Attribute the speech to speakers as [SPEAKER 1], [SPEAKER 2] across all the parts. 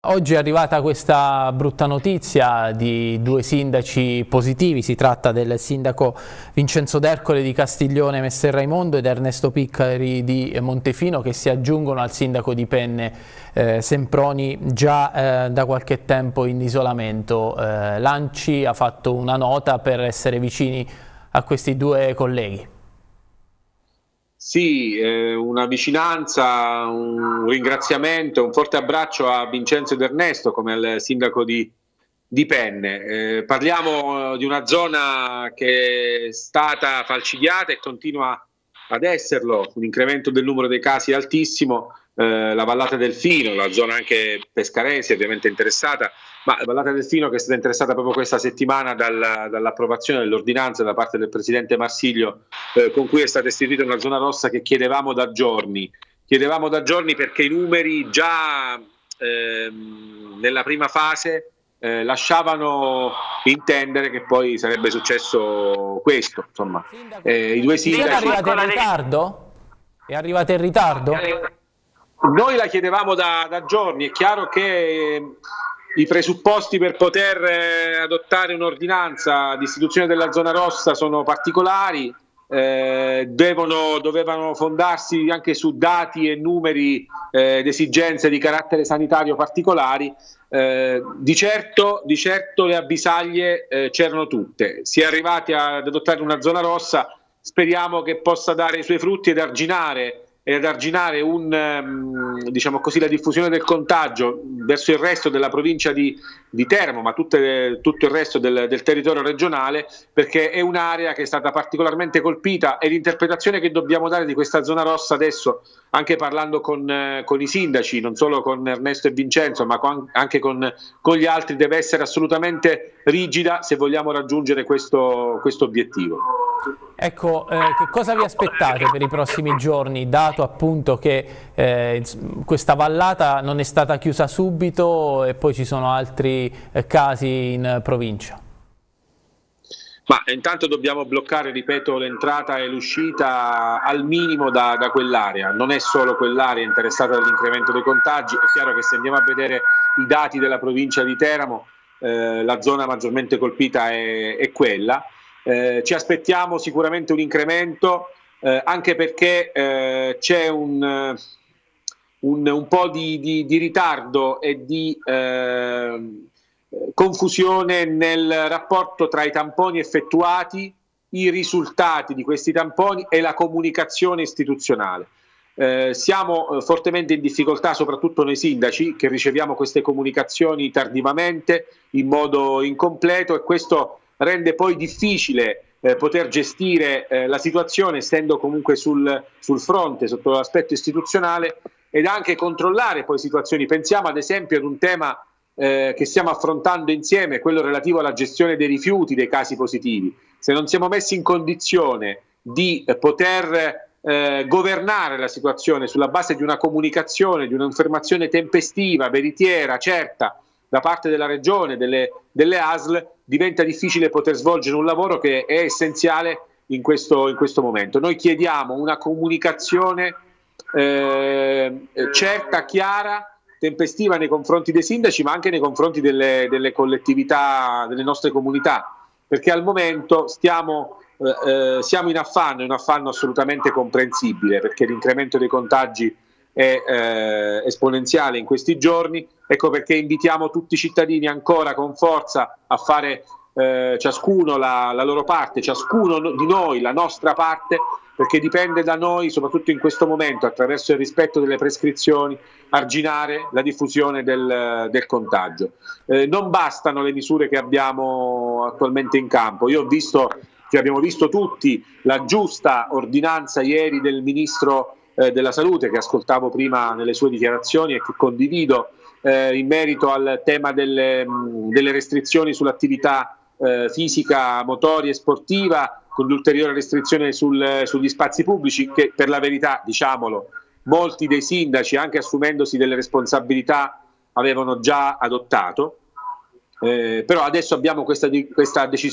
[SPEAKER 1] Oggi è arrivata questa brutta notizia di due sindaci positivi. Si tratta del sindaco Vincenzo D'Ercole di Castiglione Messer Raimondo ed Ernesto Piccari di Montefino, che si aggiungono al sindaco di Penne Semproni, già da qualche tempo in isolamento. L'ANCI ha fatto una nota per essere vicini a questi due colleghi.
[SPEAKER 2] Sì, una vicinanza, un ringraziamento, un forte abbraccio a Vincenzo ed Ernesto come al sindaco di Penne. Parliamo di una zona che è stata falcidiata e continua ad esserlo, un incremento del numero dei casi altissimo. La Vallata del Fino, la zona anche pescarese ovviamente interessata, ma la Vallata del Fino che è stata interessata proprio questa settimana dall'approvazione dell'ordinanza da parte del presidente Marsiglio, con cui è stata istituita una zona rossa che chiedevamo da giorni perché i numeri già nella prima fase lasciavano intendere che poi sarebbe successo questo. Insomma, i due sindaci...
[SPEAKER 1] È arrivato in ritardo? È arrivato in ritardo?
[SPEAKER 2] Noi la chiedevamo da giorni. È chiaro che i presupposti per poter adottare un'ordinanza di istituzione della zona rossa sono particolari, dovevano fondarsi anche su dati e numeri ed esigenze di carattere sanitario particolari. Di certo le avvisaglie c'erano tutte. Si è arrivati ad adottare una zona rossa, speriamo che possa dare i suoi frutti ed arginare diciamo così, la diffusione del contagio verso il resto della provincia di Teramo, ma tutto il resto del territorio regionale, perché è un'area che è stata particolarmente colpita e l'interpretazione che dobbiamo dare di questa zona rossa adesso, anche parlando con i sindaci, non solo con Ernesto e Vincenzo, ma anche con gli altri, deve essere assolutamente rigida se vogliamo raggiungere questo obiettivo.
[SPEAKER 1] Ecco, che cosa vi aspettate per i prossimi giorni, dato appunto che questa vallata non è stata chiusa subito e poi ci sono altri casi in provincia?
[SPEAKER 2] Ma intanto dobbiamo bloccare, ripeto, l'entrata e l'uscita al minimo da quell'area. Non è solo quell'area interessata dall'incremento dei contagi, è chiaro che se andiamo a vedere i dati della provincia di Teramo, la zona maggiormente colpita è quella. Ci aspettiamo sicuramente un incremento, anche perché c'è un po' di ritardo e di confusione nel rapporto tra i tamponi effettuati, i risultati di questi tamponi e la comunicazione istituzionale. Siamo fortemente in difficoltà, soprattutto noi sindaci, che riceviamo queste comunicazioni tardivamente, in modo incompleto, e questo rende poi difficile poter gestire la situazione, essendo comunque sul fronte, sotto l'aspetto istituzionale, ed anche controllare poi situazioni. Pensiamo ad esempio ad un tema che stiamo affrontando insieme, quello relativo alla gestione dei rifiuti dei casi positivi. Se non siamo messi in condizione di poter governare la situazione sulla base di una comunicazione, di un'informazione tempestiva, veritiera, certa, da parte della Regione, delle ASL, diventa difficile poter svolgere un lavoro che è essenziale in questo momento. Noi chiediamo una comunicazione certa, chiara, tempestiva nei confronti dei sindaci, ma anche nei confronti delle collettività, delle nostre comunità, perché al momento siamo in affanno, è un affanno assolutamente comprensibile, perché l'incremento dei contagi è esponenziale in questi giorni. Ecco perché invitiamo tutti i cittadini ancora con forza a fare ciascuno la loro parte, ciascuno di noi la nostra parte, perché dipende da noi, soprattutto in questo momento, attraverso il rispetto delle prescrizioni, arginare la diffusione del contagio. Non bastano le misure che abbiamo attualmente in campo. Io ho visto, che abbiamo visto tutti, la giusta ordinanza ieri del Ministro della Salute, che ascoltavo prima nelle sue dichiarazioni e che condivido, in merito al tema delle restrizioni sull'attività fisica, motoria e sportiva, con l'ulteriore restrizione sugli spazi pubblici, che per la verità, diciamolo, molti dei sindaci, anche assumendosi delle responsabilità, avevano già adottato. Però adesso abbiamo questa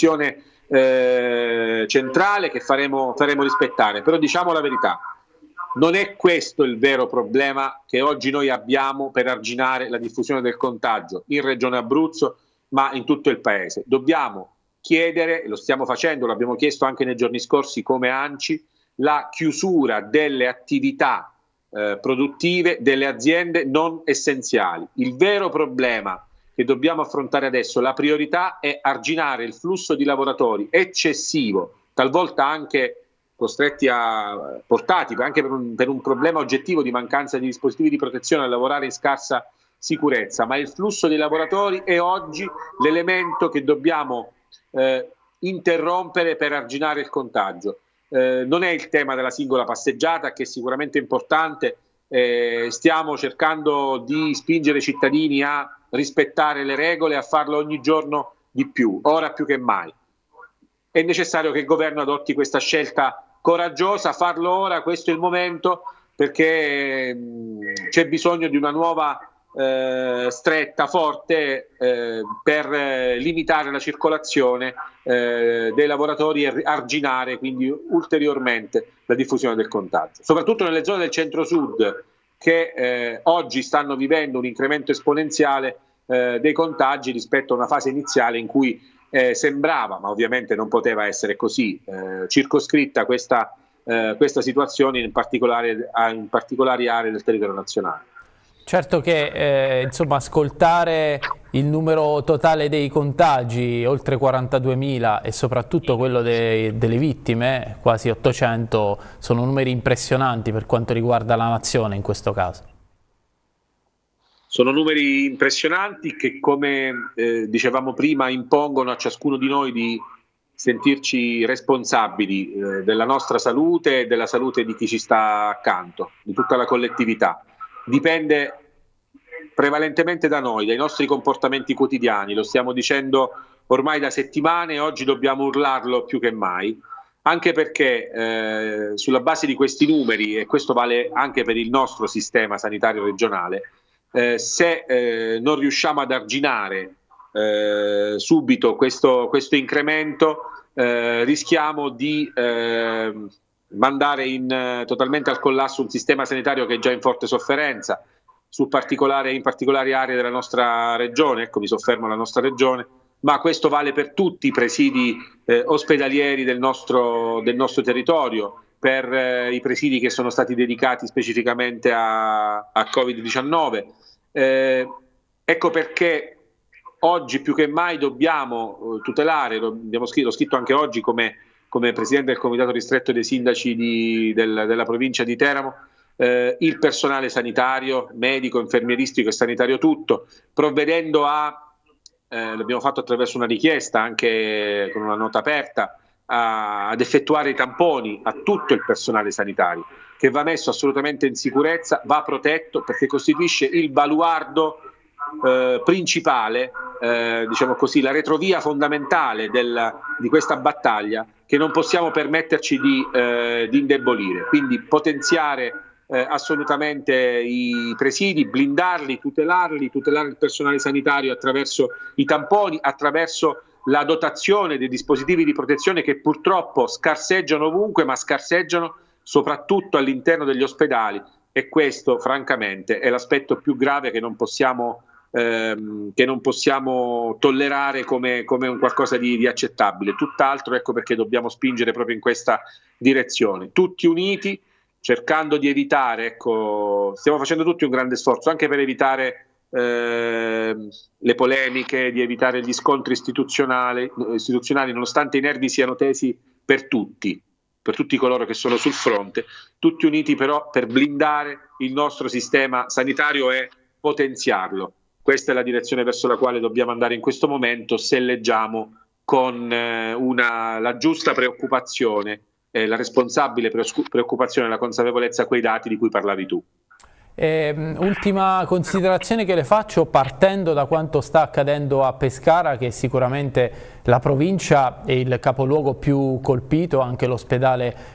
[SPEAKER 2] decisione centrale che faremo rispettare. Però diciamo la verità, Non è questo il vero problema che oggi noi abbiamo per arginare la diffusione del contagio in Regione Abruzzo, ma in tutto il Paese. Dobbiamo chiedere, e lo stiamo facendo, l'abbiamo chiesto anche nei giorni scorsi come ANCI, la chiusura delle attività produttive delle aziende non essenziali. Il vero problema che dobbiamo affrontare adesso, la priorità è arginare il flusso di lavoratori eccessivo, talvolta anche portati anche per un problema oggettivo di mancanza di dispositivi di protezione a lavorare in scarsa sicurezza, ma il flusso dei lavoratori è oggi l'elemento che dobbiamo interrompere per arginare il contagio. Non è il tema della singola passeggiata, che è sicuramente importante, stiamo cercando di spingere i cittadini a rispettare le regole e a farlo ogni giorno di più, ora più che mai. È necessario che il governo adotti questa scelta coraggiosa, farlo ora, questo è il momento, perché c'è bisogno di una nuova stretta forte per limitare la circolazione dei lavoratori e arginare quindi ulteriormente la diffusione del contagio, soprattutto nelle zone del centro-sud che oggi stanno vivendo un incremento esponenziale dei contagi rispetto a una fase iniziale in cui sembrava, ma ovviamente non poteva essere così, circoscritta questa situazione in particolari aree del territorio nazionale.
[SPEAKER 1] Certo che insomma, ascoltare il numero totale dei contagi, oltre 42.000, e soprattutto quello delle vittime, quasi 800, sono numeri impressionanti per quanto riguarda la nazione in questo caso.
[SPEAKER 2] Sono numeri impressionanti che, come dicevamo prima, impongono a ciascuno di noi di sentirci responsabili della nostra salute e della salute di chi ci sta accanto, di tutta la collettività. Dipende prevalentemente da noi, dai nostri comportamenti quotidiani, lo stiamo dicendo ormai da settimane e oggi dobbiamo urlarlo più che mai, anche perché sulla base di questi numeri, e questo vale anche per il nostro sistema sanitario regionale, se non riusciamo ad arginare subito questo incremento, rischiamo di mandare totalmente al collasso un sistema sanitario che è già in forte sofferenza in particolari aree della nostra regione. Ecco, mi soffermo alla nostra regione, ma questo vale per tutti i presidi ospedalieri del nostro territorio, per i presidi che sono stati dedicati specificamente a Covid-19. Ecco perché oggi più che mai dobbiamo tutelare, l'ho scritto anche oggi come Presidente del Comitato Ristretto dei Sindaci della provincia di Teramo, il personale sanitario, medico, infermieristico e sanitario tutto, provvedendo l'abbiamo fatto attraverso una richiesta, anche con una nota aperta, ad effettuare i tamponi a tutto il personale sanitario, che va messo assolutamente in sicurezza, va protetto, perché costituisce il baluardo principale, diciamo così, la retrovia fondamentale di questa battaglia, che non possiamo permetterci di indebolire. Quindi potenziare assolutamente i presidi, blindarli, tutelare il personale sanitario attraverso i tamponi, attraverso la dotazione dei dispositivi di protezione che purtroppo scarseggiano ovunque, ma scarseggiano soprattutto all'interno degli ospedali, e questo francamente è l'aspetto più grave che non possiamo tollerare come un qualcosa di accettabile. Tutt'altro, ecco perché dobbiamo spingere proprio in questa direzione, tutti uniti, cercando di evitare, ecco, stiamo facendo tutti un grande sforzo anche per evitare le polemiche, di evitare gli scontri istituzionali, nonostante i nervi siano tesi per tutti coloro che sono sul fronte, tutti uniti però per blindare il nostro sistema sanitario e potenziarlo. Questa è la direzione verso la quale dobbiamo andare in questo momento, se leggiamo con la giusta preoccupazione, la responsabile preoccupazione e la consapevolezza quei dati di cui parlavi tu.
[SPEAKER 1] Ultima considerazione che le faccio, partendo da quanto sta accadendo a Pescara, che è sicuramente la provincia e il capoluogo più colpito, anche l'ospedale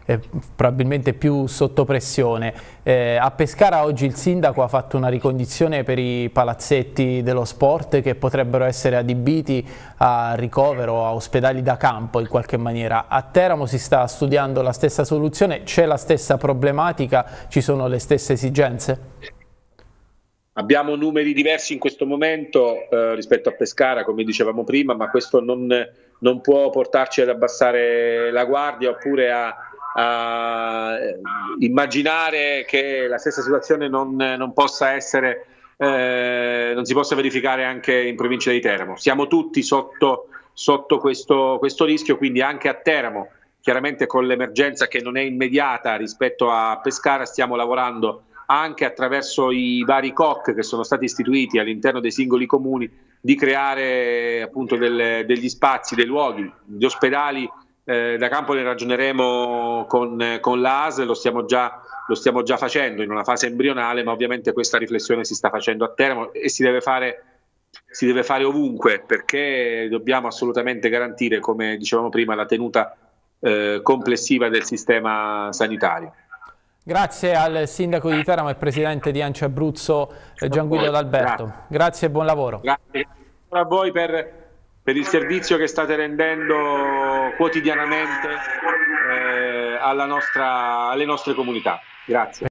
[SPEAKER 1] probabilmente più sotto pressione. A Pescara oggi il sindaco ha fatto una ricognizione per i palazzetti dello sport che potrebbero essere adibiti a ricovero, a ospedali da campo in qualche maniera. A Teramo si sta studiando la stessa soluzione, c'è la stessa problematica, ci sono le stesse esigenze?
[SPEAKER 2] Abbiamo numeri diversi in questo momento rispetto a Pescara, come dicevamo prima, ma questo non può portarci ad abbassare la guardia oppure a immaginare che la stessa situazione non possa essere, non si possa verificare anche in provincia di Teramo. Siamo tutti sotto questo rischio, quindi anche a Teramo, chiaramente con l'emergenza che non è immediata rispetto a Pescara, stiamo lavorando anche attraverso i vari COC che sono stati istituiti all'interno dei singoli comuni, di creare appunto degli spazi, dei luoghi, gli ospedali da campo. Ne ragioneremo con la ASL, lo stiamo già facendo in una fase embrionale, ma ovviamente questa riflessione si sta facendo a Teramo e si deve fare ovunque, perché dobbiamo assolutamente garantire, come dicevamo prima, la tenuta complessiva del sistema sanitario.
[SPEAKER 1] Grazie al sindaco di Teramo e presidente di ANCI Abruzzo Gian Guido D'Alberto. Grazie e buon lavoro.
[SPEAKER 2] Grazie a voi per il servizio che state rendendo quotidianamente alle nostre comunità. Grazie.